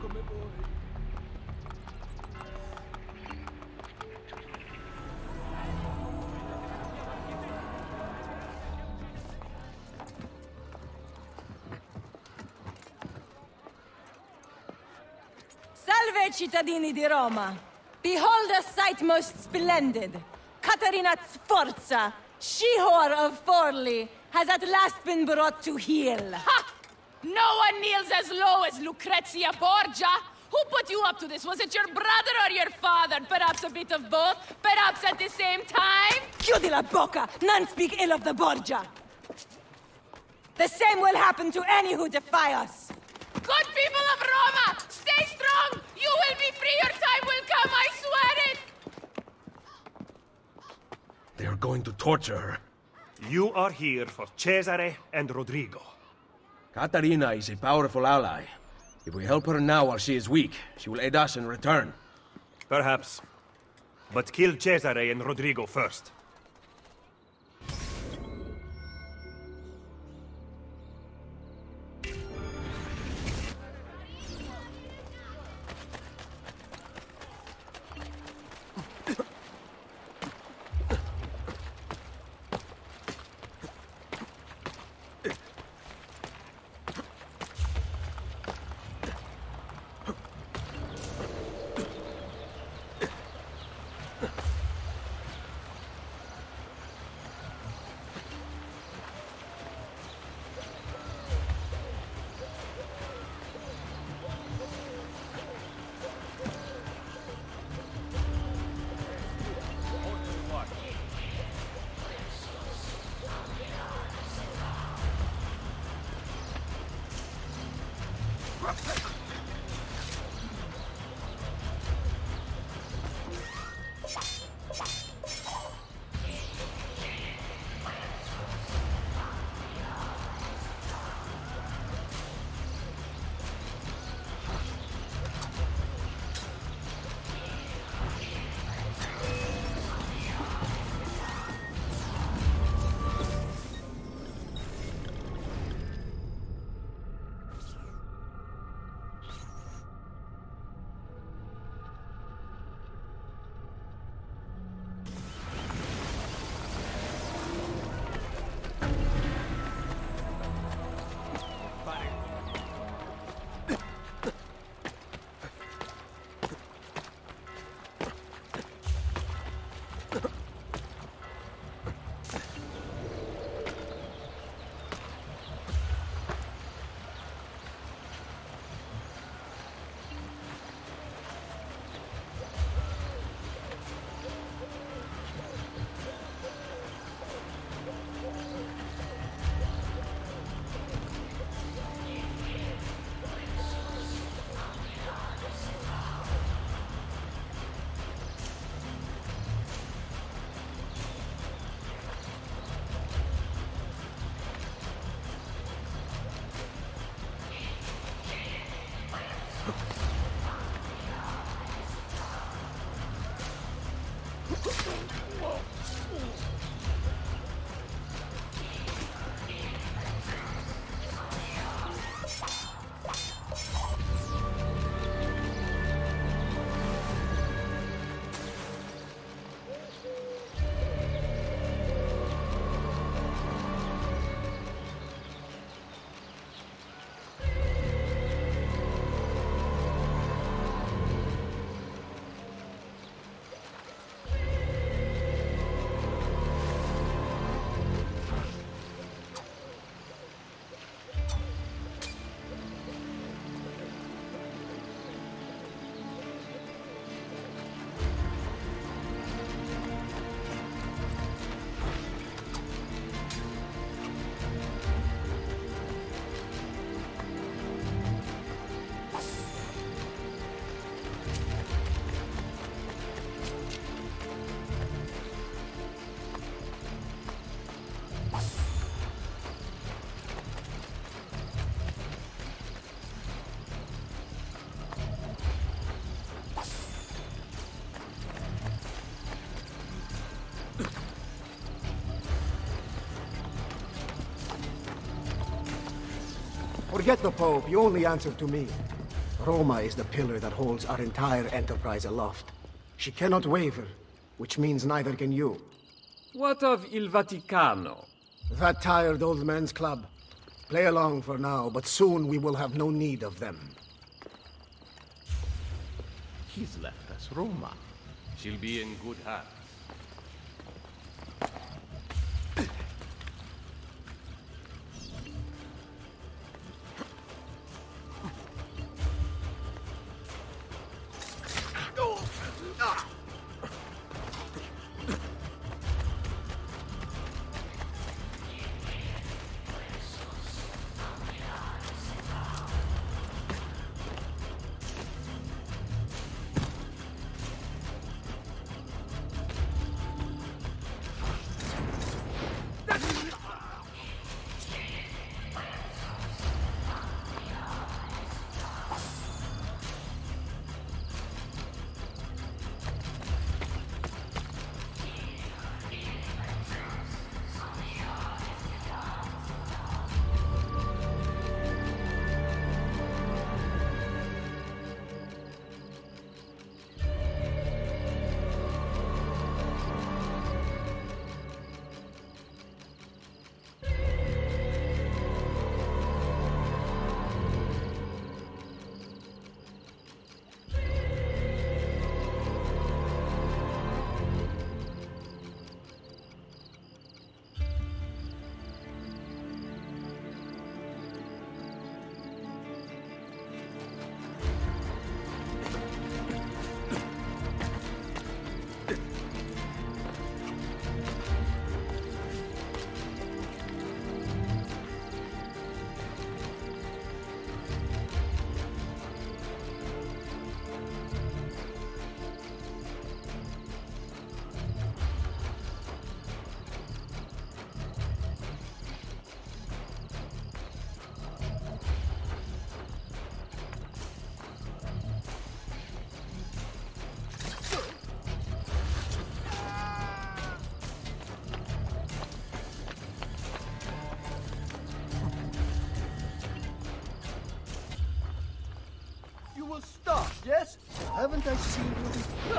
Salve, cittadini di Roma! Behold a sight most splendid! Caterina Sforza, she-whore of Forli, has at last been brought to heel. Ha! No one kneels as low as Lucrezia Borgia! Who put you up to this? Was it your brother or your father? Perhaps a bit of both? Perhaps at the same time? Chiudi la bocca! None speak ill of the Borgia! The same will happen to any who defy us! Good people of Roma! Stay strong! You will be free! Your time will come, I swear it! They are going to torture her. You are here for Cesare and Rodrigo. Caterina is a powerful ally. If we help her now while she is weak, she will aid us in return. Perhaps. But kill Cesare and Rodrigo first. Forget the Pope, you only answer to me. Roma is the pillar that holds our entire enterprise aloft. She cannot waver, which means neither can you. What of Il Vaticano? That tired old man's club. Play along for now, but soon we will have no need of them. He's left us Roma. She'll be in good hands. Stop, yes? Haven't I seen you?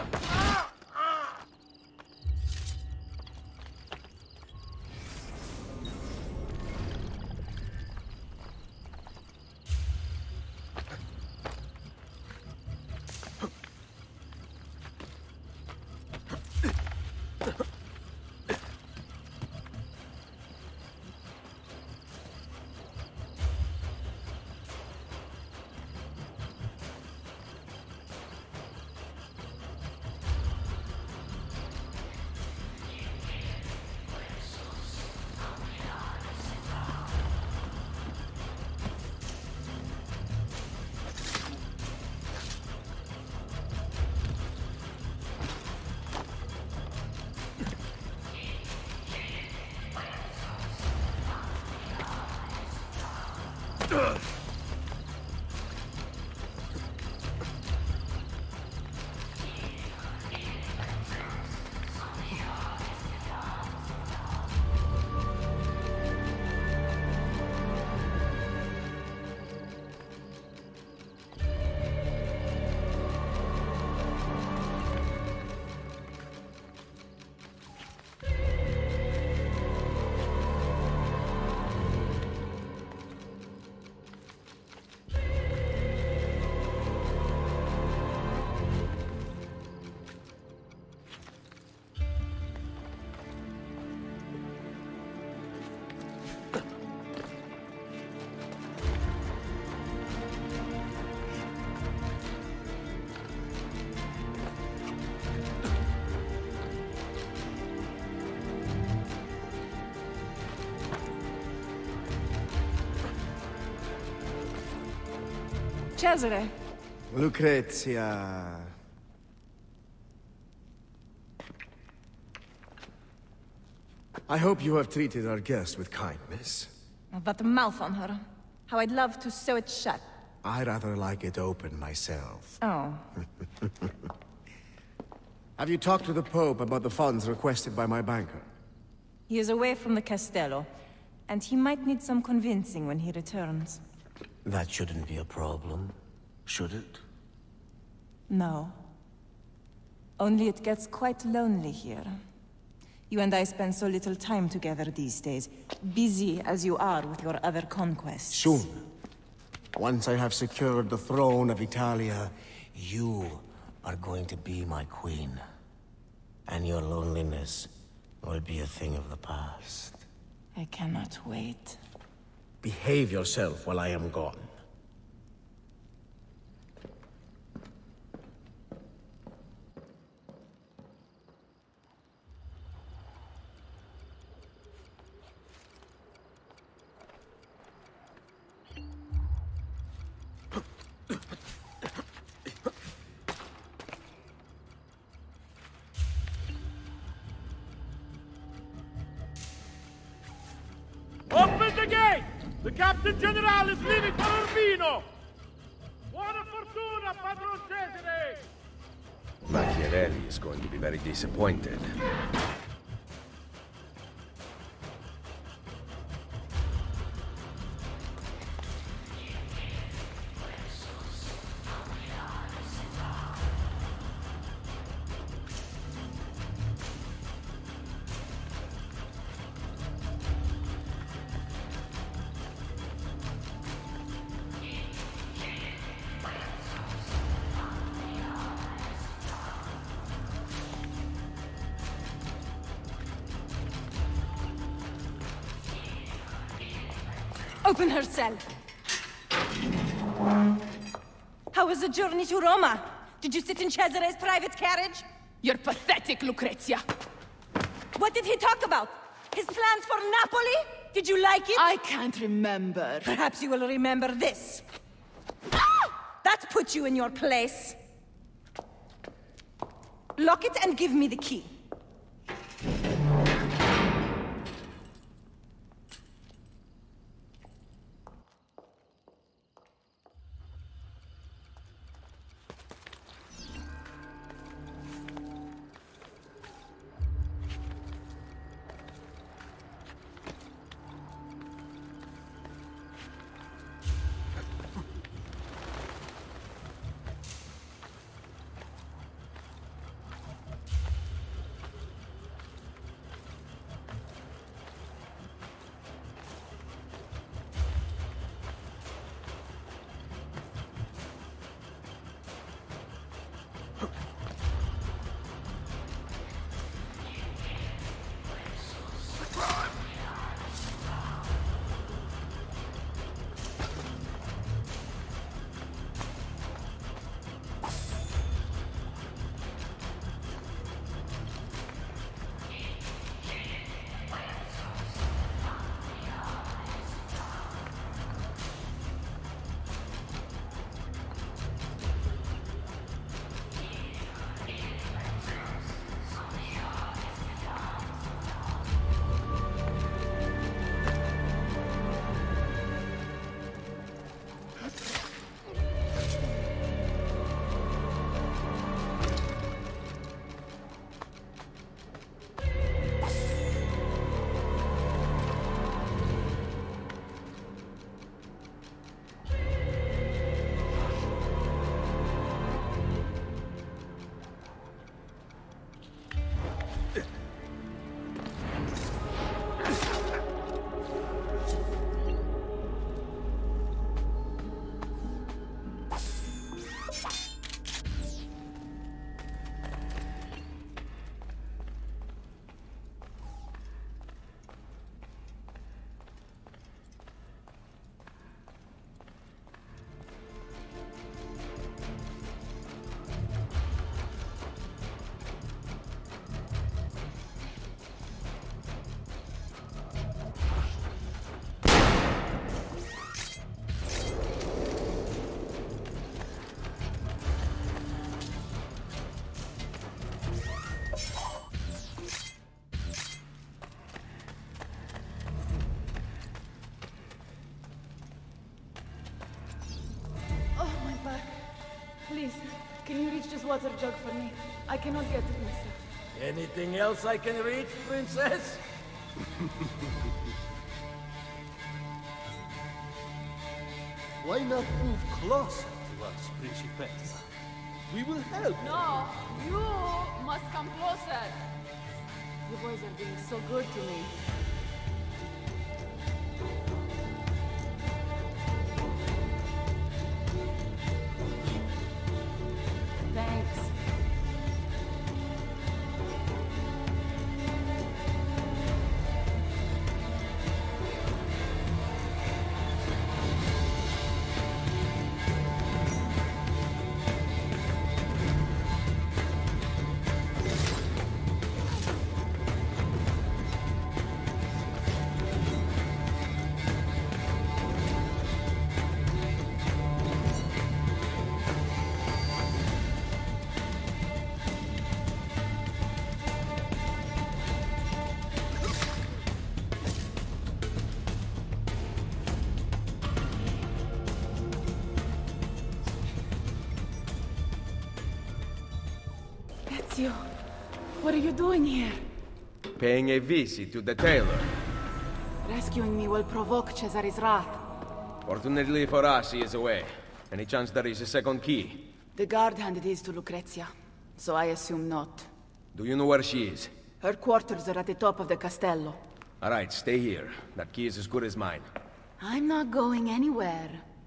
Cesare. Lucrezia. I hope you have treated our guest with kindness. That mouth on her. How I'd love to sew it shut. I rather like it open myself. Oh. Have you talked to the Pope about the funds requested by my banker? He is away from the Castello, and he might need some convincing when he returns. That shouldn't be a problem. Should it? No. Only it gets quite lonely here. You and I spend so little time together these days, busy as you are with your other conquests. Soon. Once I have secured the throne of Italia, you are going to be my queen. And your loneliness will be a thing of the past. I cannot wait. Behave yourself while I am gone. Open the gate! The Captain General is leaving for Urbino! Buona fortuna, Padron Cesare! Machiavelli is going to be very disappointed. Open her cell. How was the journey to Roma? Did you sit in Cesare's private carriage? You're pathetic, Lucrezia. What did he talk about? His plans for Napoli? Did you like it? I can't remember. Perhaps you will remember this. That puts you in your place. Lock it and give me the key. Please, can you reach this water jug for me? I cannot get it myself. Anything else I can reach, Princess? Why not move closer to us, Principessa. We will help. No, you must come closer. You boys are being so good to me. Thanks. Ezio, what are you doing here? Paying a visit to the tailor. Rescuing me will provoke Cesare's wrath. Fortunately for us, he is away. Any chance there is a second key? The guard handed his to Lucrezia, so I assume not. Do you know where she is? Her quarters are at the top of the castello. All right, stay here. That key is as good as mine. I'm not going anywhere.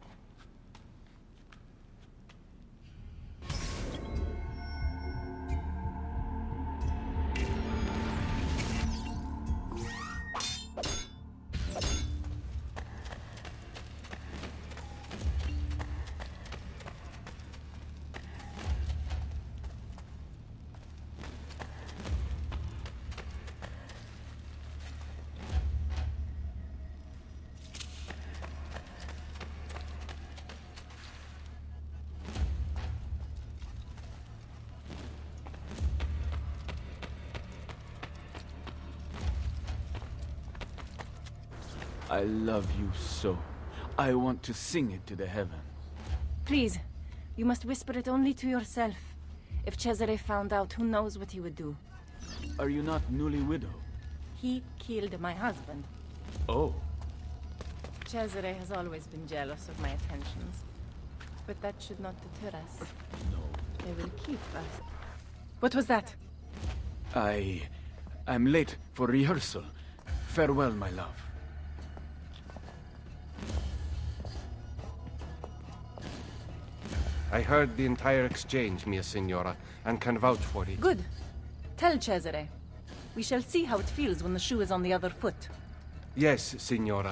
I love you so. I want to sing it to the heavens. Please, you must whisper it only to yourself. If Cesare found out, who knows what he would do. Are you not newly widowed? He killed my husband. Oh. Cesare has always been jealous of my attentions. But that should not deter us. No. They will keep us. What was that? I'm late for rehearsal. Farewell, my love. I heard the entire exchange, mia signora, and can vouch for it. Good. Tell Cesare. We shall see how it feels when the shoe is on the other foot. Yes, signora.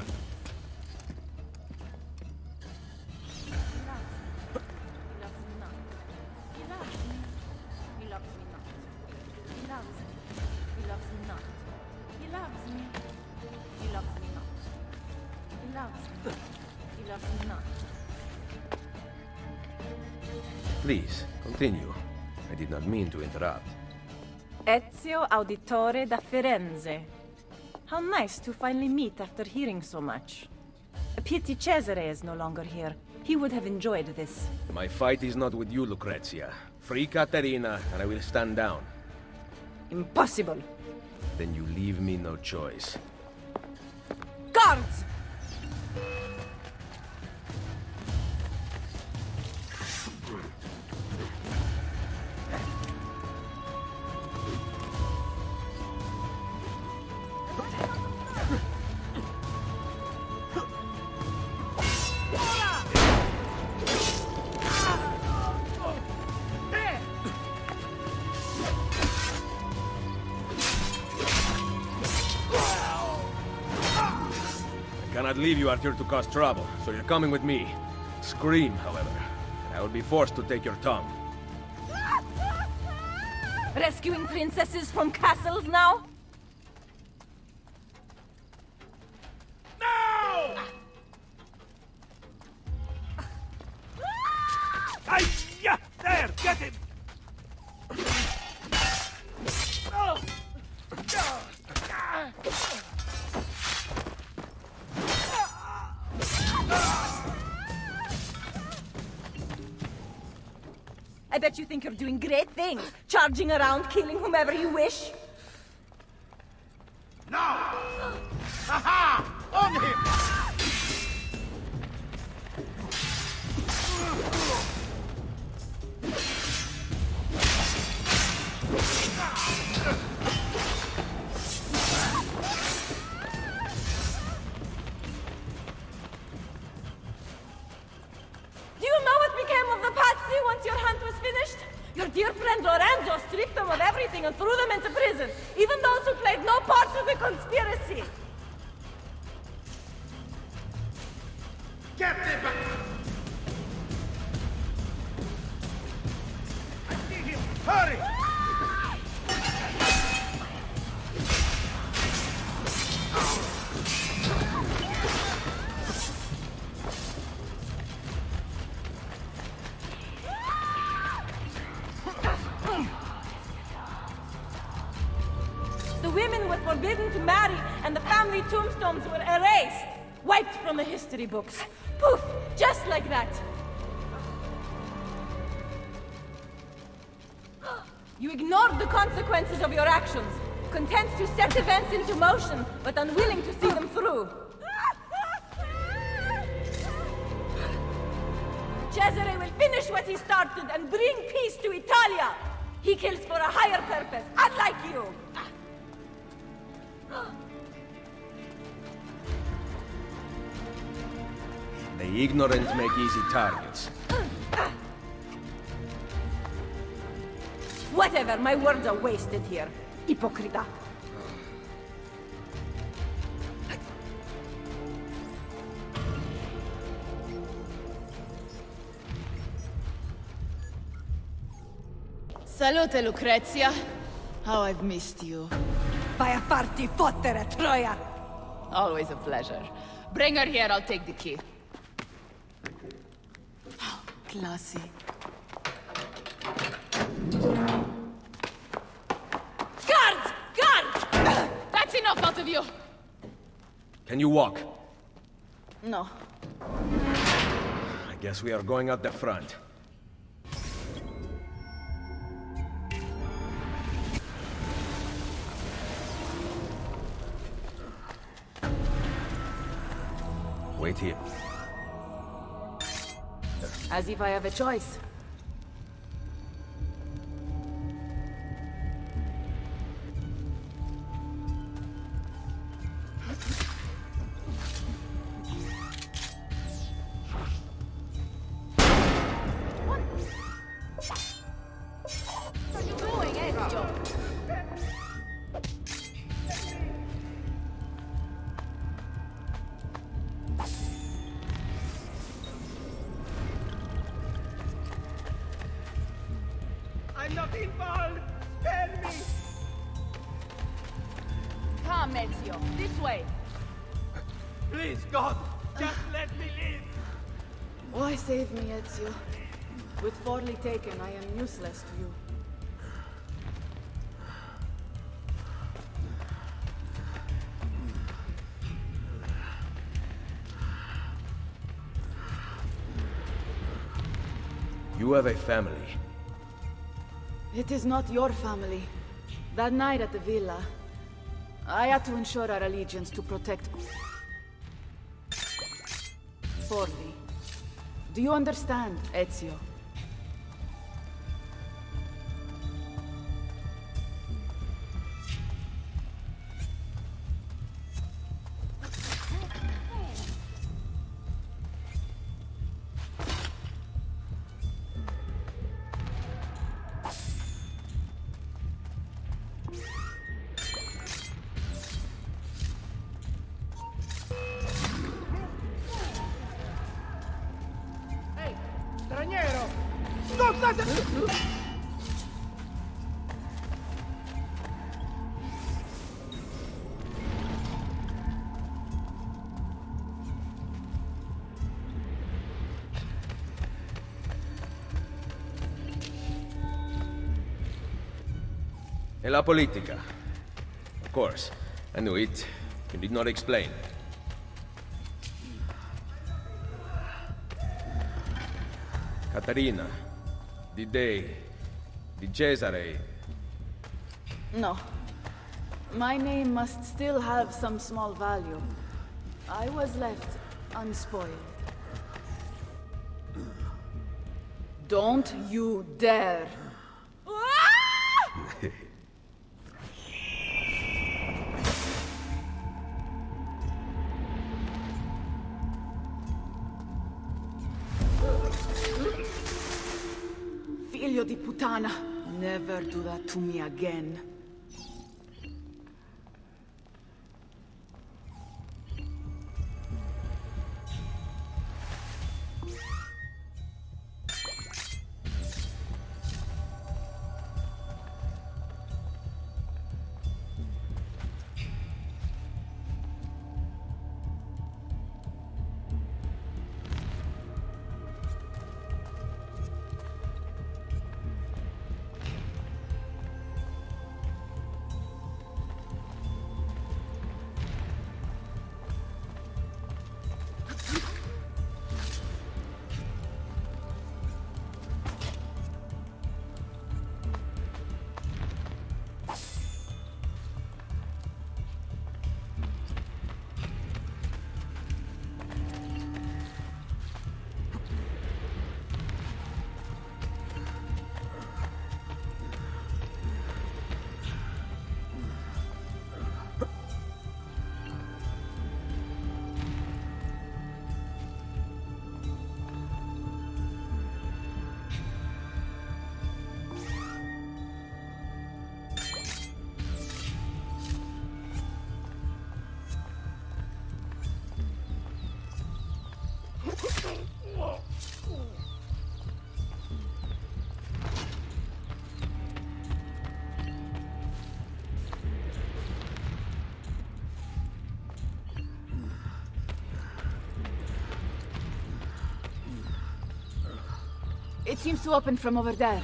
Please, continue. I did not mean to interrupt. Ezio Auditore da Firenze. How nice to finally meet after hearing so much. A pity Cesare is no longer here. He would have enjoyed this. My fight is not with you, Lucrezia. Free Caterina, and I will stand down. Impossible! Then you leave me no choice. Guards! I cannot leave you out here to cause trouble, so you're coming with me. Scream, however, and I will be forced to take your tongue. Rescuing princesses from castles now? No! Hi-ya! There! Get him! I bet you think you're doing great things, charging around, killing whomever you wish. Now! Aha! On him! everything and threw them into prison, even those who played no part of the conspiracy. Captain! I see him! Hurry! The women were forbidden to marry, and the family tombstones were erased, wiped from the history books. Poof! Just like that. You ignored the consequences of your actions, content to set events into motion, but unwilling to see them through. Cesare will finish what he started and bring peace to Italia. He kills for a higher purpose, unlike you. The ignorant make easy targets. Whatever, my words are wasted here. Hypocrita. Salute, Lucrezia. How I've missed you. Vai a farti fottere, Troia! Always a pleasure. Bring her here, I'll take the key. Oh, classy. Guards! Guards! That's enough out of you! Can you walk? No. I guess we are going out the front. Wait here. As if I have a choice. What are you doing, Ezio? I'm not involved! Spare me! Come, Ezio. This way. Please, God, just let me live! Why save me, Ezio? With Forli taken, I am useless to you. You have a family. It is not your family. That night at the villa, I had to ensure our allegiance to protect Forli. Do you understand, Ezio? Straniero! Non state... E la politica. Of course. I knew it. You did not explain. Caterina, di Cesare. No. My name must still have some small value. I was left unspoiled. Don't you dare! Figlio di puttana! Never do that to me again. It seems to open from over there.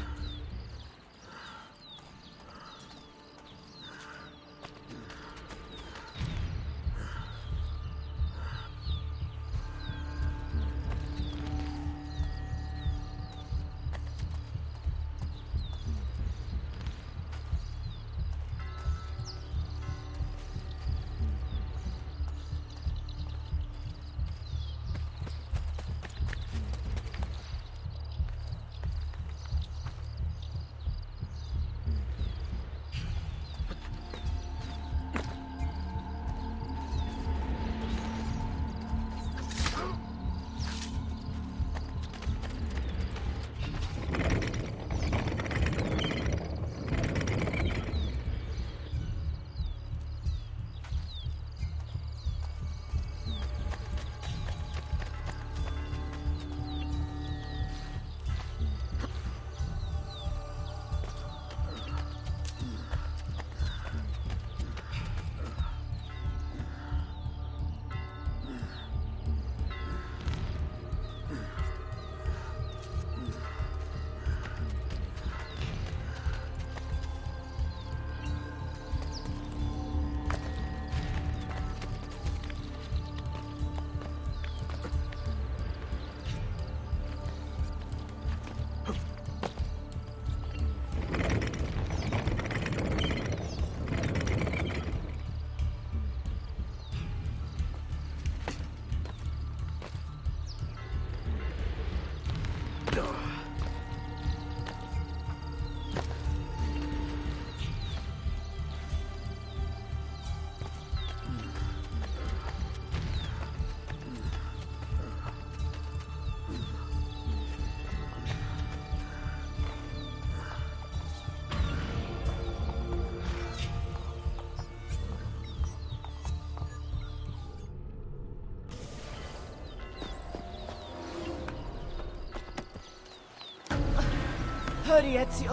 Hurry, Ezio.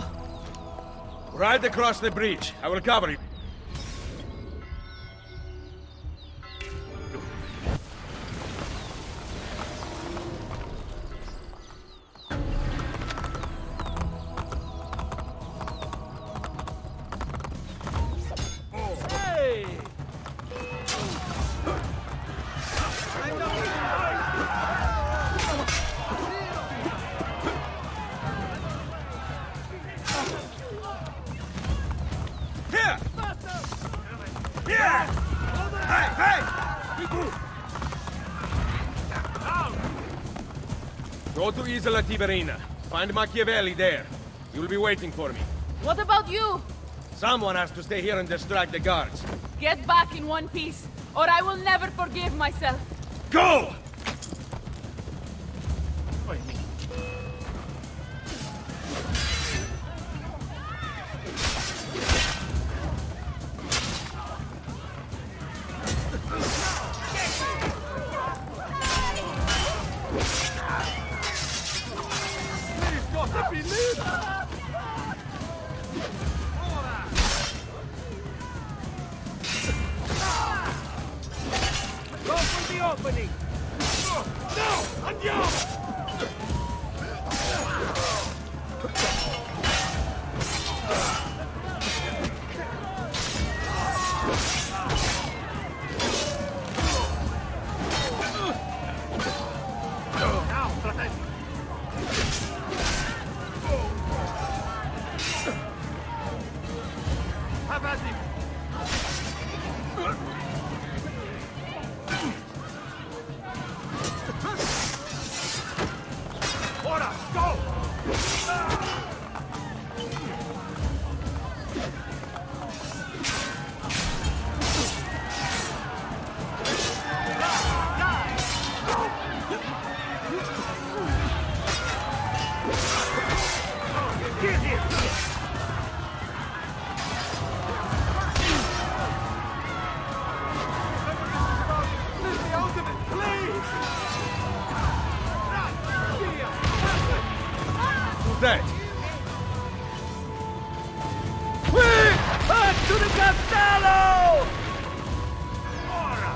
Ride across the bridge. I will cover you. Go to Isola Tiberina. Find Machiavelli there. He will be waiting for me. What about you? Someone has to stay here and distract the guards. Get back in one piece, or I will never forgive myself. Go! the opening! No! Andiamo! Now, fratelli! Have at him! Ora, go! Get here! That. Quick! Back to the castello! Ora!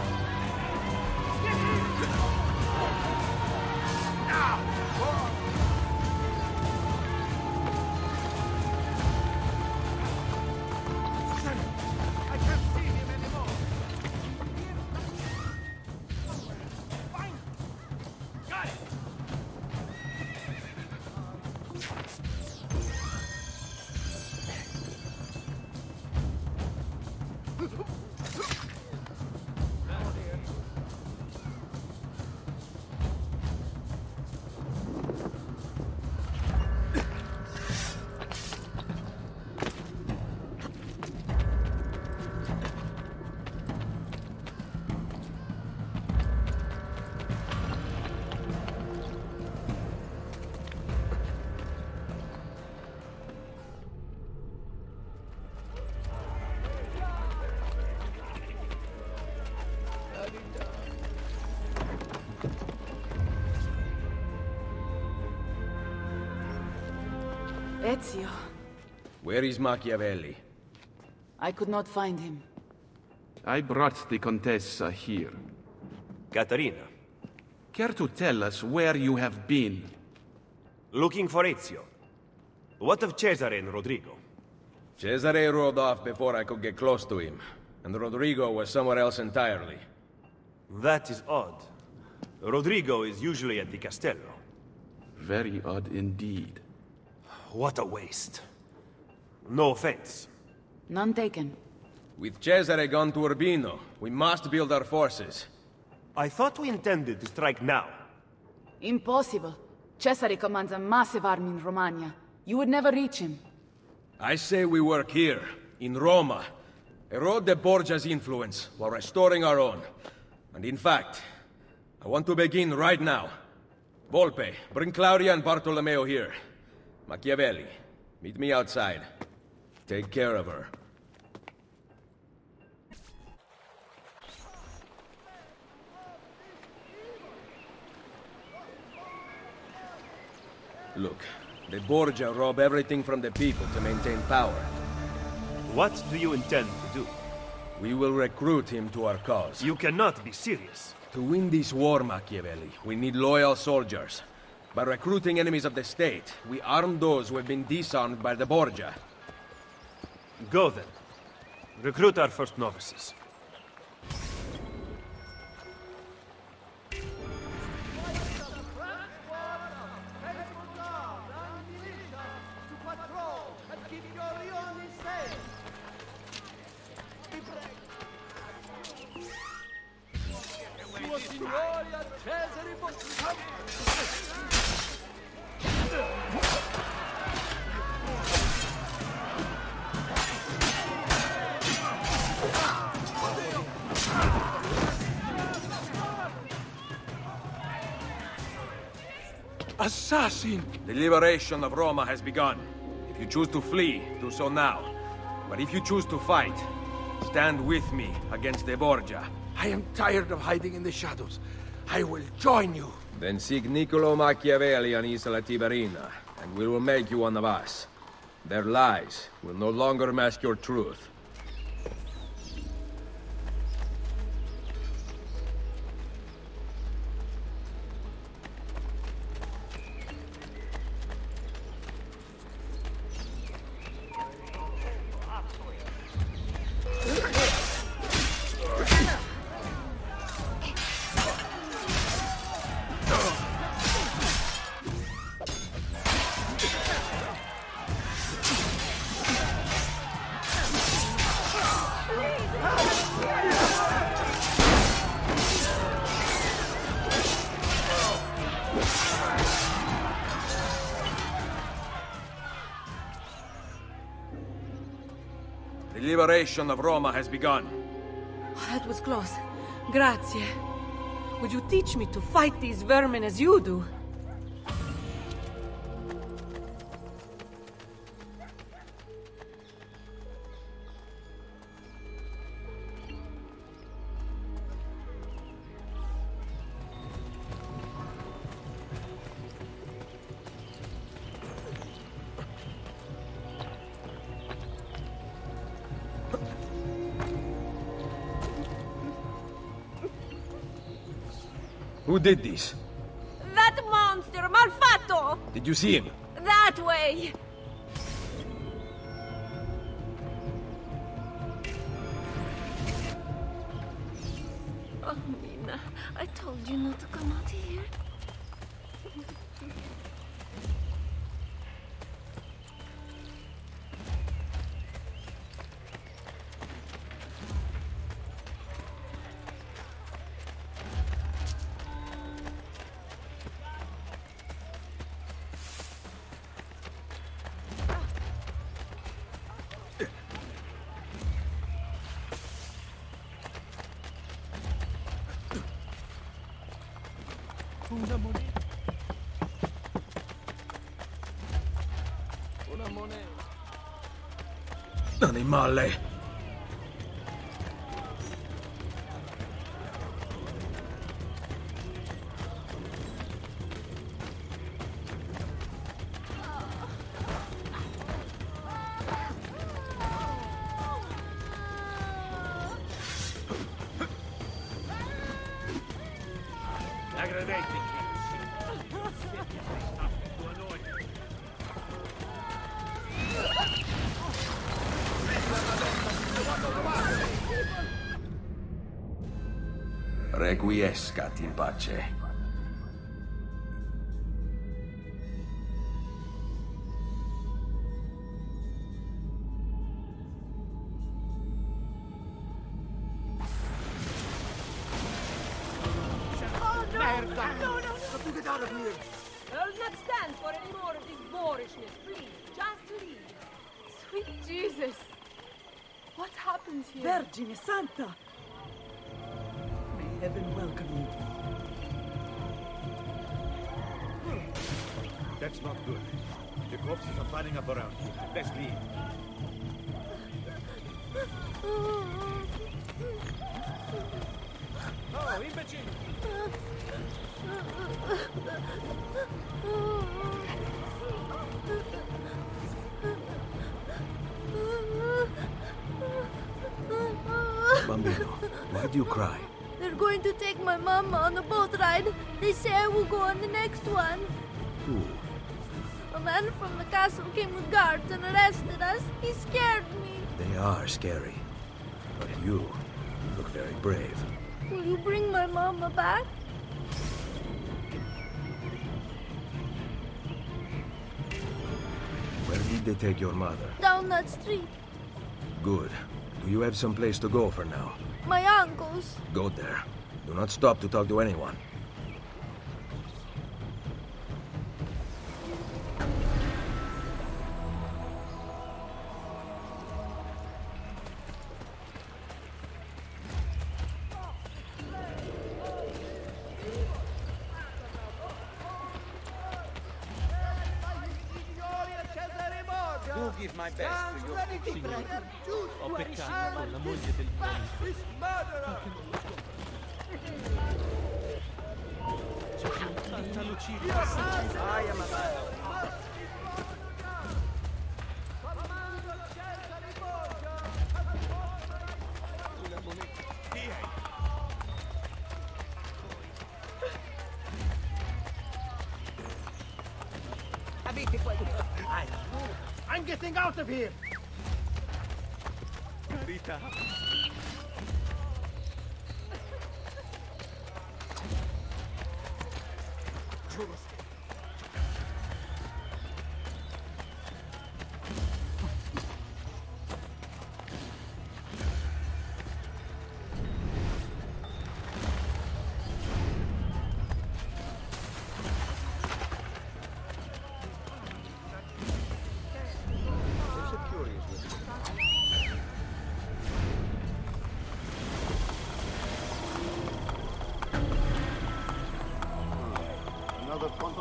I can't see him anymore. Fine. Got it. Ezio. Where is Machiavelli? I could not find him. I brought the Contessa here. Caterina, Care to tell us where you have been? looking for Ezio. What of Cesare and Rodrigo? Cesare rode off before I could get close to him, and Rodrigo was somewhere else entirely. That is odd. Rodrigo is usually at the Castello. Very odd indeed. What a waste. No offense. None taken. With Cesare gone to Urbino, we must build our forces. I thought we intended to strike now. Impossible. Cesare commands a massive army in Romagna. You would never reach him. I say we work here, in Roma. Erode the Borgia's influence, while restoring our own. And in fact, I want to begin right now. Volpe, bring Claudia and Bartolomeo here. Machiavelli, meet me outside. Take care of her. Look, the Borgia rob everything from the people to maintain power. What do you intend to do? We will recruit him to our cause. You cannot be serious. To win this war, Machiavelli, we need loyal soldiers. By recruiting enemies of the state, we arm those who have been disarmed by the Borgia. Go then. Recruit our first novices. Assassin! The liberation of Roma has begun. If you choose to flee, do so now. But if you choose to fight, stand with me against the Borgia. I am tired of hiding in the shadows. I will join you. Then seek Niccolo Machiavelli on Isola Tiberina, and we will make you one of us. Their lies will no longer mask your truth. liberation of Roma has begun. That was close. Grazie. Would you teach me to fight these vermin as you do? Who did this? That monster, Malfatto! Did you see him? That way! Oh, Mina, I told you not to come out here. Una moneta. Una moneta. Animale. Requiescat in pace. I'll not stand for any more of this boorishness. Please, just leave. Sweet Jesus. What happens here? Vergine Santa! May heaven welcome you. That's not good. The corpses are piling up around you. Let's leave. Oh, imbecile! Bambino, why do you cry? They're going to take my mama on a boat ride. They say I will go on the next one. Who? A man from the castle came with guards and arrested us. He scared me. They are scary. But you look very brave. Will you bring my mama back? Where did they take your mother? Down that street. Good. Do you have some place to go for now? My uncle's. Go there. Do not stop to talk to anyone. Do give my best to your Signore, ho peccato con la moglie del c'è tanta lucidità. I'm getting out of here! Rita.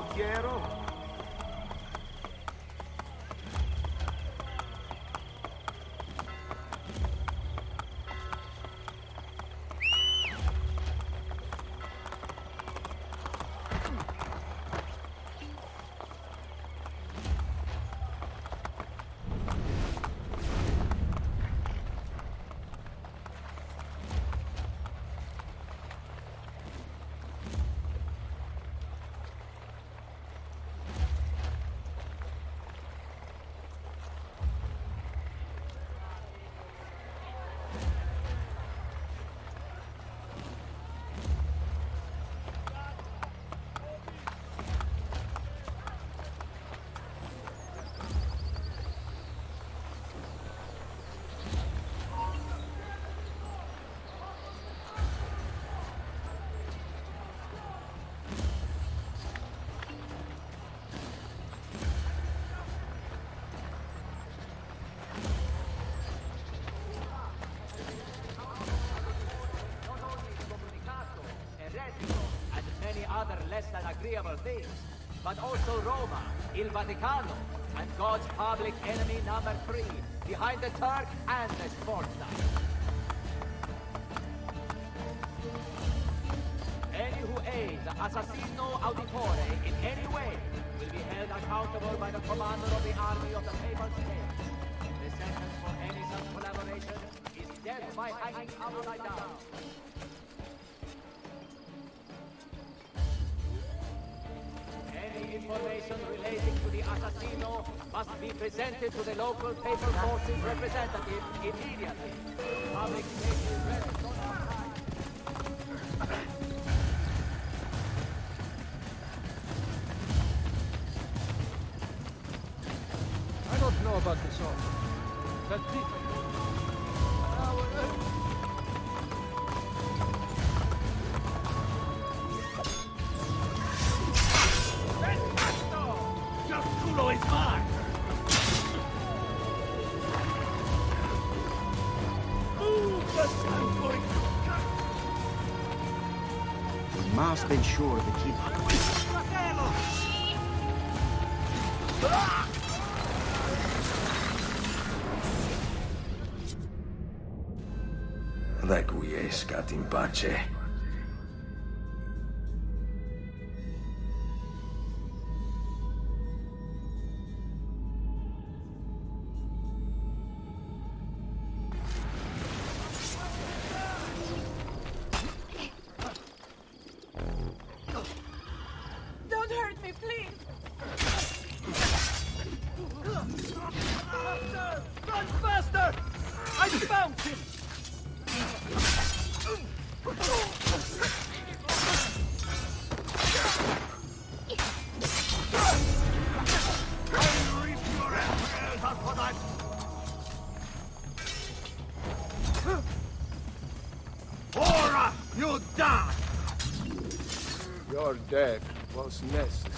Piero. Other less than agreeable things, but also Roma, Il Vaticano, and God's public enemy number 3, behind the Turk and the Sforza. Any who aids Assassino Auditore in any way will be held accountable by the commander of the army of the Papal States. The sentence for any such collaboration is death by hanging upside down. Information relating to the Assassino must be presented to the local Papal Forces representative immediately. Public safety rests on our side. I don't know about this all. That people... Must ensure the keep. Requiescat in pace. You die! Your death was necessary.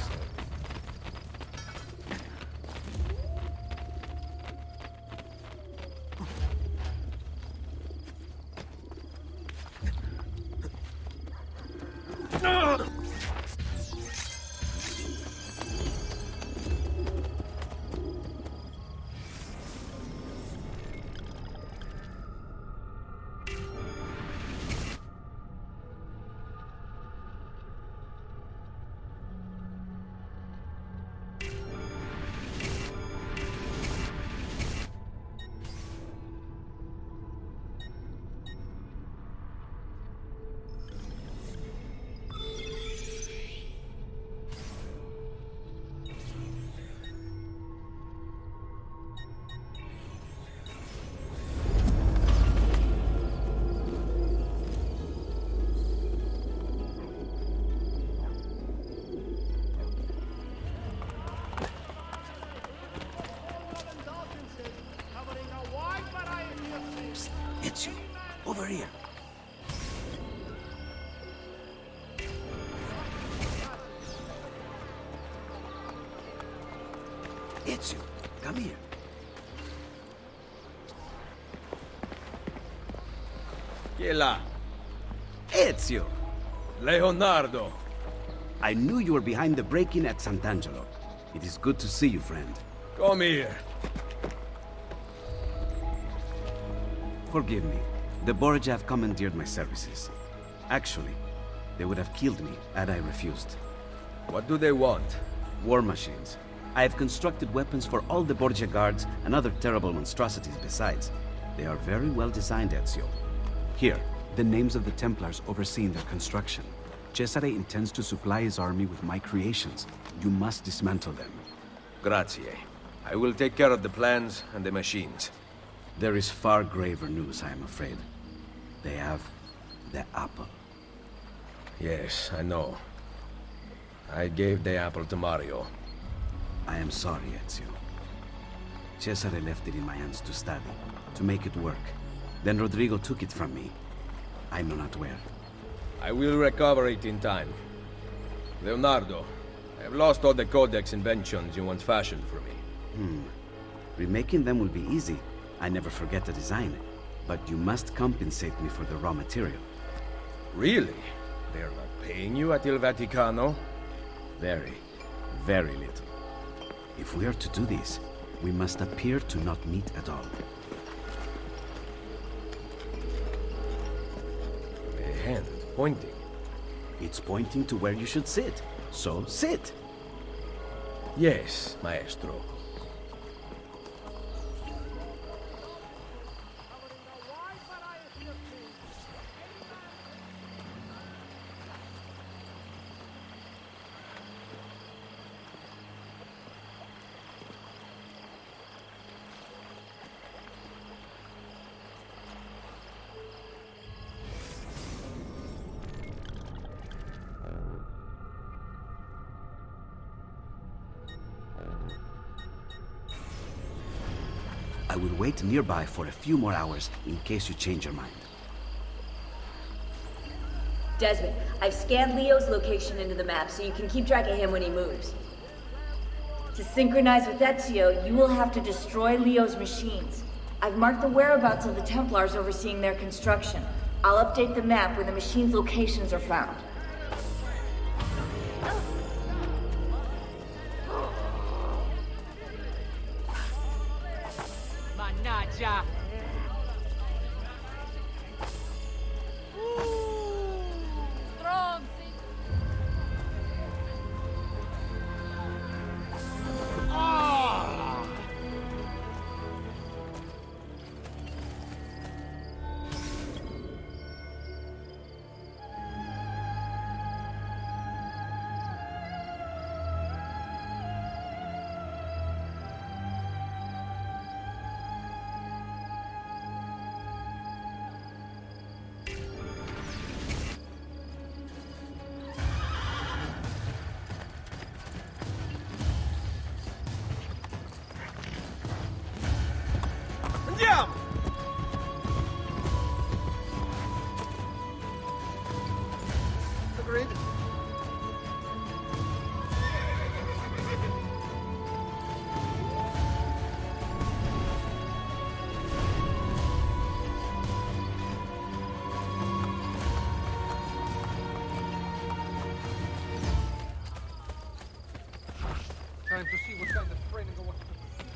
Ezio, over here. Ezio, come here. Chi è là? Ezio! Leonardo! I knew you were behind the break-in at Sant'Angelo. It is good to see you, friend. Come here. Forgive me. The Borgia have commandeered my services. Actually, they would have killed me had I refused. What do they want? War machines. I have constructed weapons for all the Borgia guards and other terrible monstrosities besides. They are very well designed, Ezio. Here, the names of the Templars overseeing their construction. Cesare intends to supply his army with my creations. You must dismantle them. Grazie. I will take care of the plans and the machines. There is far graver news, I am afraid. They have the apple. Yes, I know. I gave the apple to Mario. I am sorry, Ezio. Cesare left it in my hands to study, to make it work. Then Rodrigo took it from me. I know not where. I will recover it in time. Leonardo, I have lost all the Codex inventions you once fashioned for me. Remaking them will be easy. I never forget the design. But you must compensate me for the raw material. Really? They're not paying you at Il Vaticano? Very, very little. If we are to do this, we must appear to not meet at all. A hand pointing. It's pointing to where you should sit. So sit. Yes, Maestro. I will wait nearby for a few more hours in case you change your mind. Desmond, I've scanned Leo's location into the map so you can keep track of him when he moves. To synchronize with Ezio, you will have to destroy Leo's machines. I've marked the whereabouts of the Templars overseeing their construction. I'll update the map when the machines' locations are found. Mannaggia! Andiamo! Agreed. Time to see what kind of training I want to do.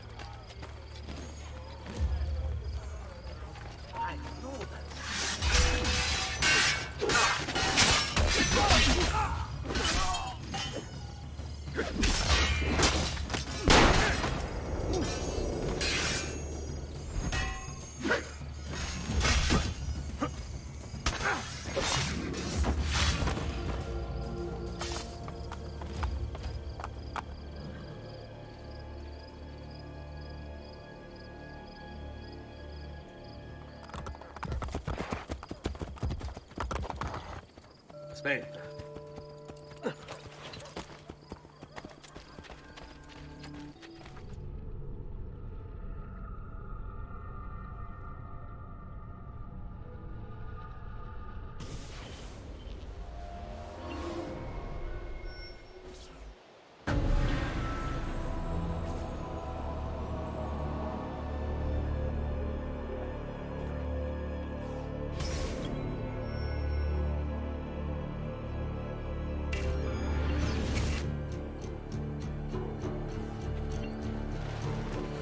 Aspetta.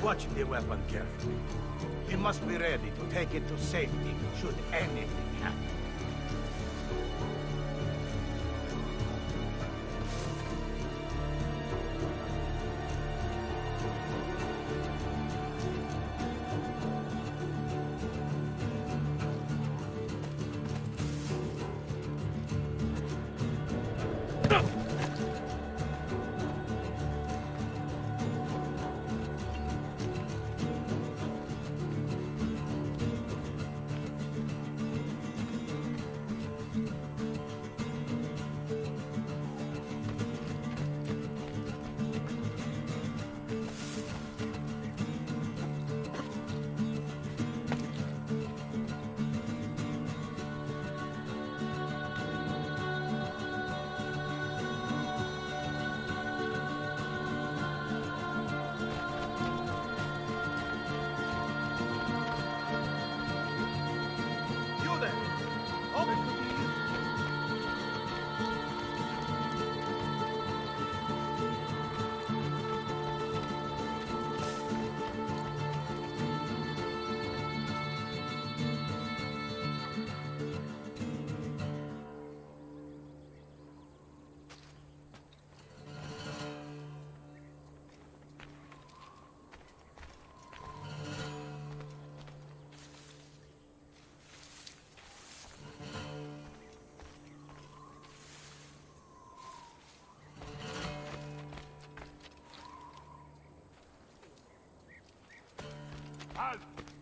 Watch the weapon carefully. We must be ready to take it to safety should anything happen. Halt!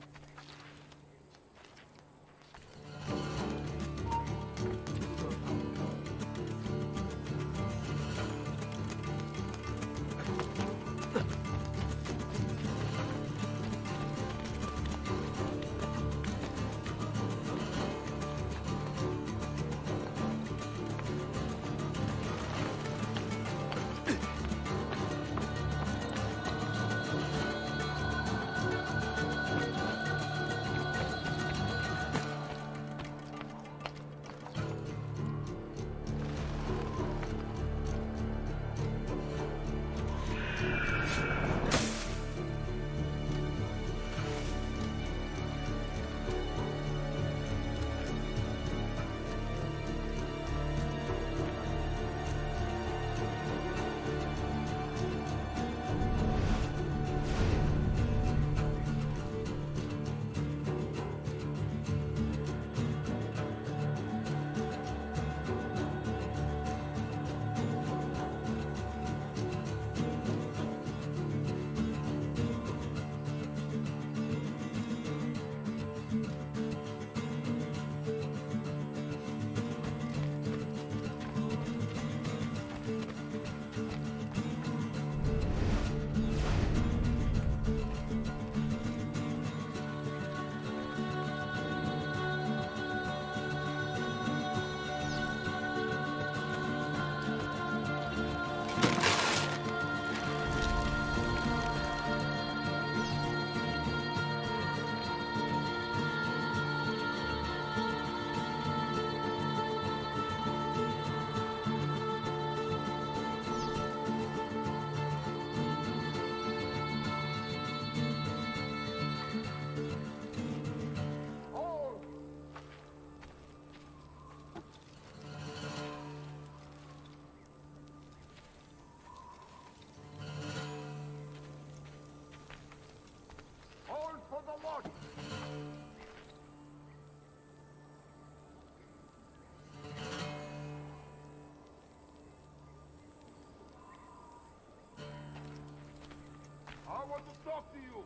I want to talk to you.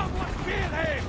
Someone kill him!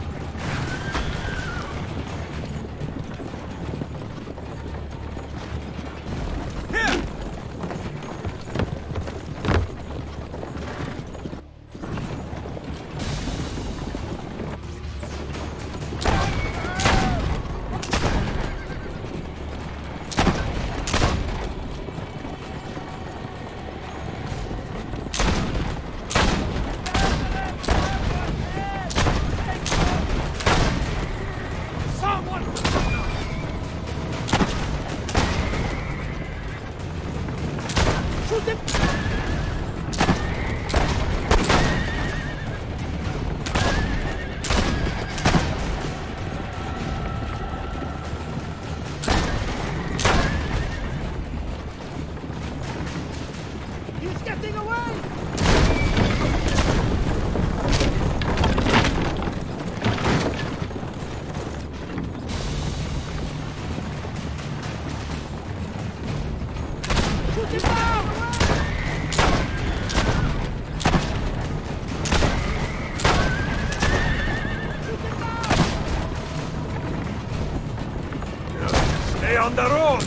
Stay on the road!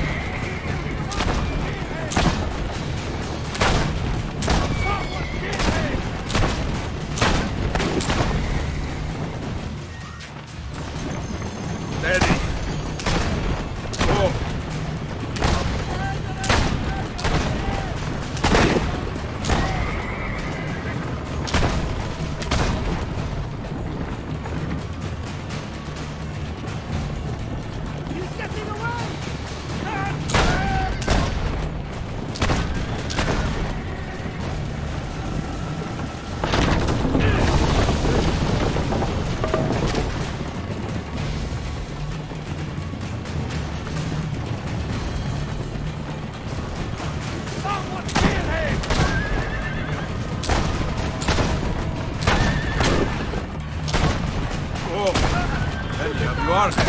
Steady. Go. You are there.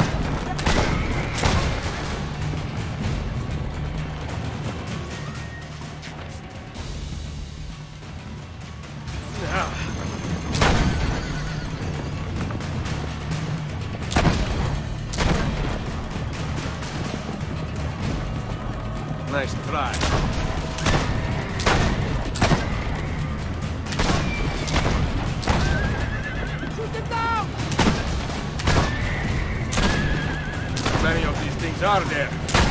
Nice try. How many of these things are there?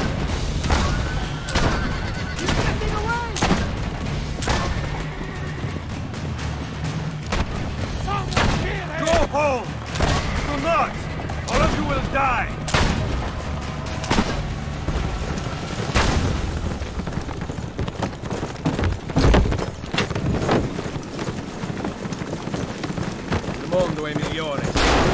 He's getting away! Someone kill him! Go home! Do not! All of you will die! Il mondo è migliore.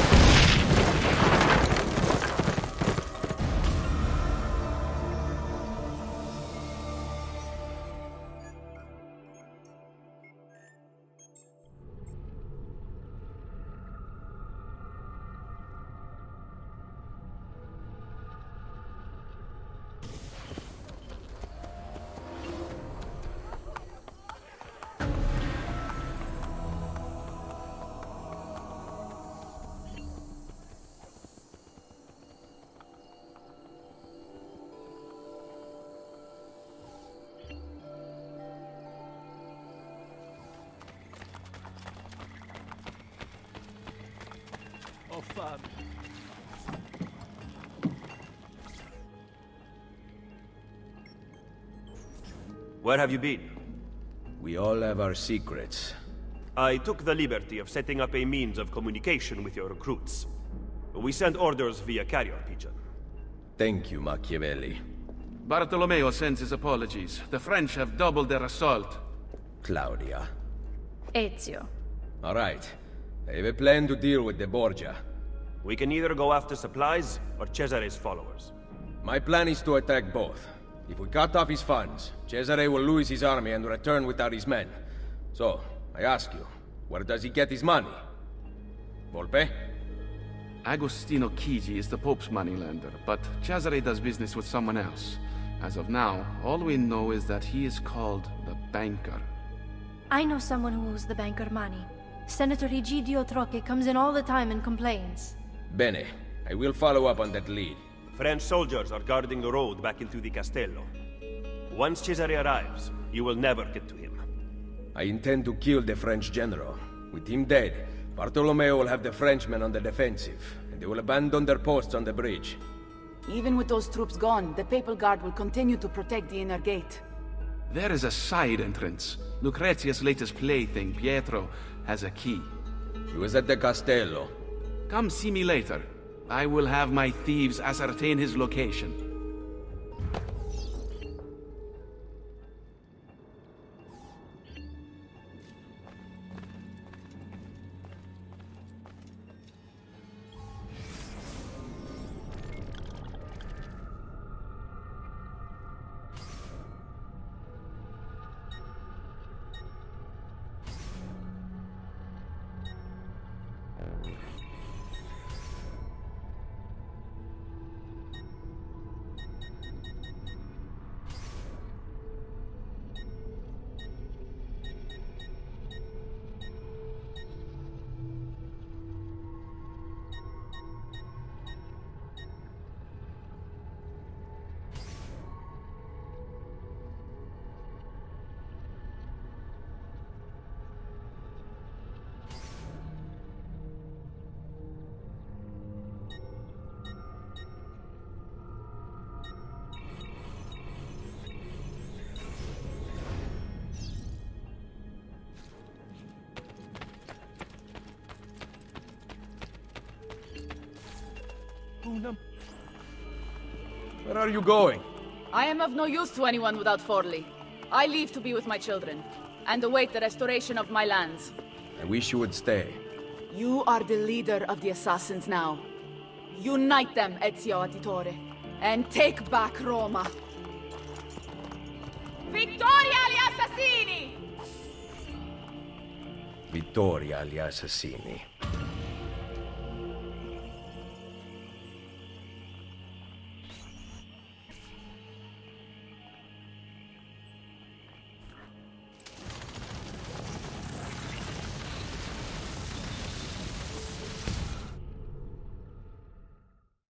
Oh, fun. Where have you been? We all have our secrets. I took the liberty of setting up a means of communication with your recruits. We send orders via carrier pigeon. Thank you, Machiavelli. Bartolomeo sends his apologies. The French have doubled their assault. Claudia. Ezio. All right. I have a plan to deal with the Borgia. We can either go after supplies or Cesare's followers. My plan is to attack both. If we cut off his funds, Cesare will lose his army and return without his men. So, I ask you, where does he get his money? Volpe? Agostino Chigi is the Pope's moneylender, but Cesare does business with someone else. As of now, all we know is that he is called the Banker. I know someone who owes the banker money. Senator Egidio Troche comes in all the time and complains. Bene. I will follow up on that lead. French soldiers are guarding the road back into the Castello. Once Cesare arrives, you will never get to him. I intend to kill the French general. With him dead, Bartolomeo will have the Frenchmen on the defensive, and they will abandon their posts on the bridge. Even with those troops gone, the Papal Guard will continue to protect the inner gate. There is a side entrance. Lucrezia's latest plaything, Pietro, has a key. He was at the Castello. Come see me later. I will have my thieves ascertain his location. Where are you going? I am of no use to anyone without Forli. I leave to be with my children, and await the restoration of my lands. I wish you would stay. You are the leader of the assassins now. Unite them, Ezio Auditore, and take back Roma. Vittoria agli assassini! Vittoria agli assassini.